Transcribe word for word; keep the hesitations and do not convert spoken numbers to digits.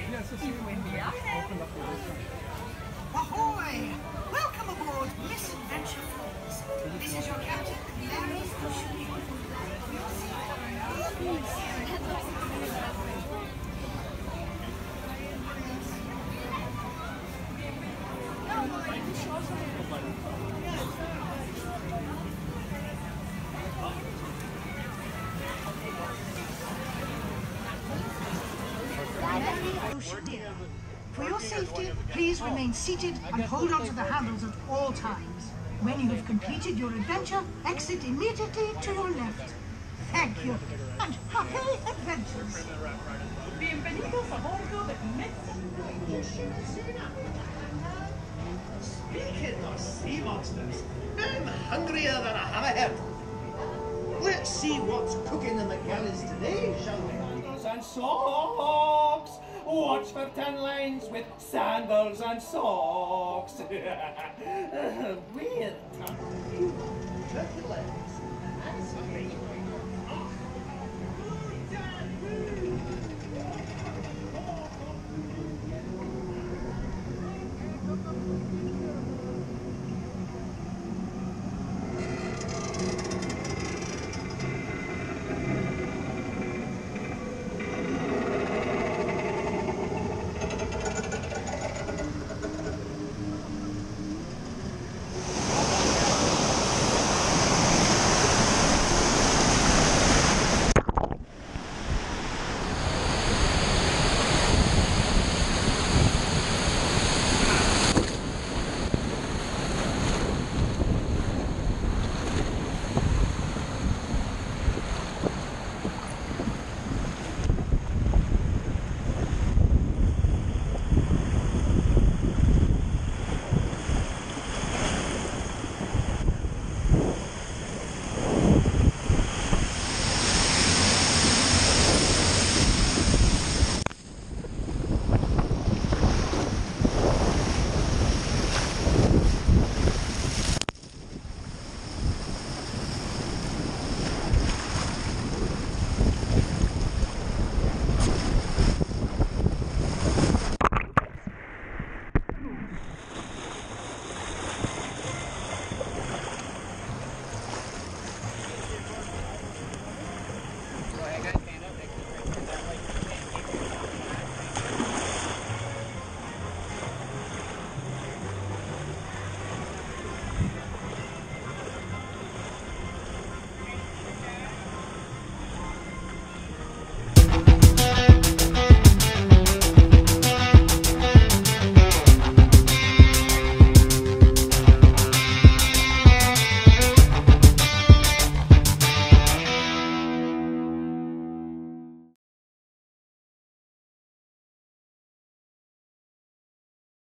Ahoy! Welcome aboard Misadventure Falls. This is your Captain Mary Oceaneer. Oceaneer. For your safety, please remain seated and hold on to the handles at all times. When you have completed your adventure, exit immediately to your left. Thank you, and happy adventures. Bienvenidos a bordo de Speaking of sea monsters, I'm hungrier than a hammerhead. Let's see what's cooking in the galleys today, shall we? Sandals and socks. Watch for ten lines with sandals and socks. Weird. Turkey legs. That's great.